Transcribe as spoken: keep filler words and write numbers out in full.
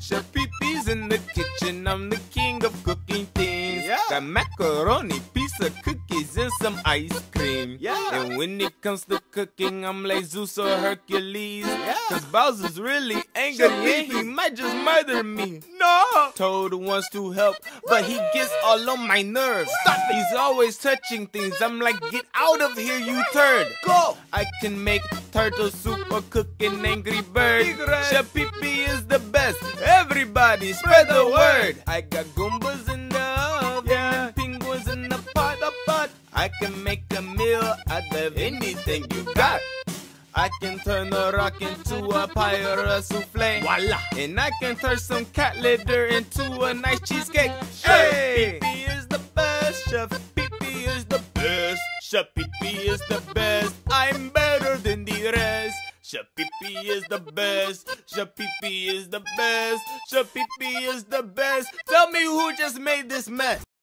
Chef Pee-Pee's in the kitchen, I'm the king of cooking things. Yeah. Got macaroni, piece of cookies, and some ice cream. Yeah. And when it comes to cooking, I'm like Zeus or Hercules. Yeah. Cause Bowser's really angry, Chef and he might just murder me. No! Toad wants to help, but he gets all on my nerves. Stop it. He's always touching things. I'm like, get out of here, you turd. Go! I can make turtle soup or cook an Angry Bird. Big Red. Chef Pee-Pee is the best. Everybody spread the word. I got Goombas in the oven, Yeah. and penguins in the pot. The pot. I can make a meal out of anything you got. I can turn a rock into a pie or a souffle. Voila! And I can turn some cat litter into a nice cheesecake. Chef Hey! Pee-Pee is the best. Chef Pee-Pee is the best. Chef Pee-Pee is the best. I'm better than the rest. Chef Pee-Pee is the best. Chef Pee-Pee is the best. Chef Pee-Pee is the best. Tell me who just made this mess.